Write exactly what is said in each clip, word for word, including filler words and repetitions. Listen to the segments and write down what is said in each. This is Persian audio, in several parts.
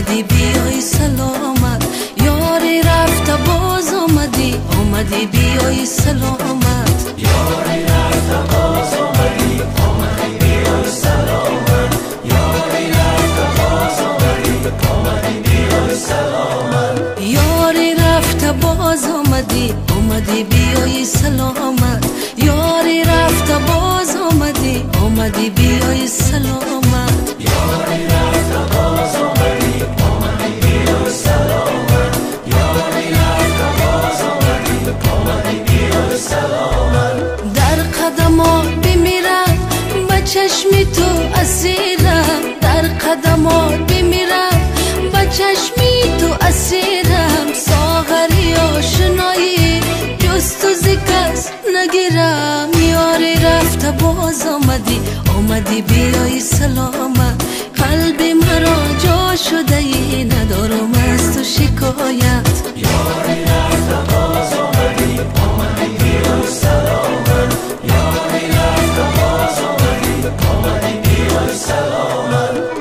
اومدی بیای سلامت، یاری رفته باز اومدی، اومدی بیای سلامت، یاری رفته باز اومدی، اومدی بیای سلامت، یاری رفته باز اومدی، اومدی بیای سلامت، یاری رفته باز اومدی، اومدی بیای سلامت، یاری رفته باز اومدی، اومدی بیای سلامت، یاری رفته باز اومدی، اومدی بیای سلامت، یاری رفته باز اومدی، اومدی بیای سلامت. در قدمات بمیرم به چشمی تو اسیرم، در قدمات بمیرم به چشمی تو اسیرم، ساغری آشنایی جست و زکس نگیرم، یاری رفته باز آمدی، آمدی بیای سلامت، قلب مرا جا شده ای ندارم از تو شکایت، یاری رفته باز آمدی، آمدی بیای سلامت، یاری رفته باز آمدی، آمدی بیای سلامت.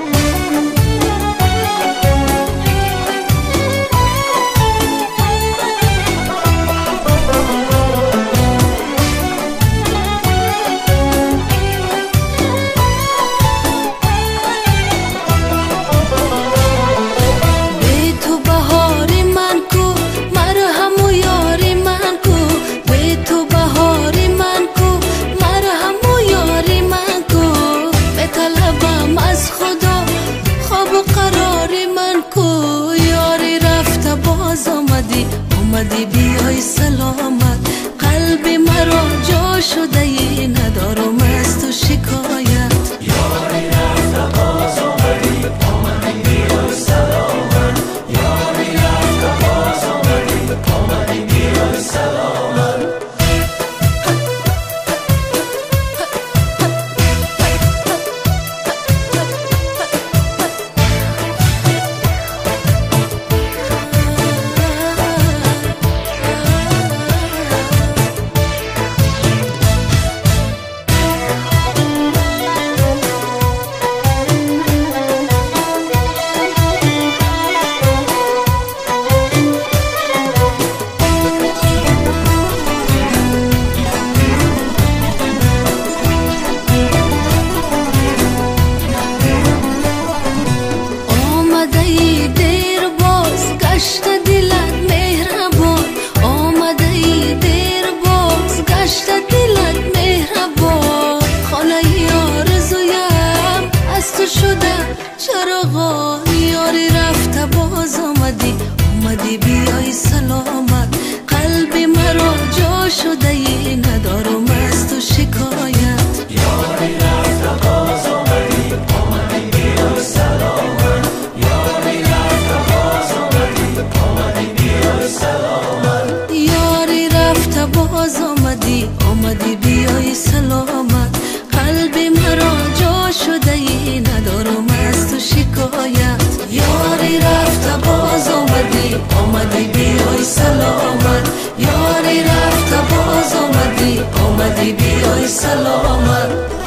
اومدی بیای سلامت، قلب مرا جا شده ای ندارم از تو شکایت، یاری رفته باز اومدی، اومدی بیای سلامت، یاری رفته باز اومدی، اومدی بیای سلامت. یاری رفته باز آمدی، اومدی بیای سلامت، قلب مرا جا شده ای ندارم از تو شکایت، یاری رفته باز آمدی، اومدی بیای سلامت، یاری رفته باز آمدی، اومدی بیای سلامت، یاری رفته باز آمدی، اومدی بیای سلامت، قلب مرا جا شده ای ندارم از تو شکایت، یاری رفته باز آمدی، اومدی بیای سلامت، یاری رفته باز آمدی، اومدی بیای سلامت.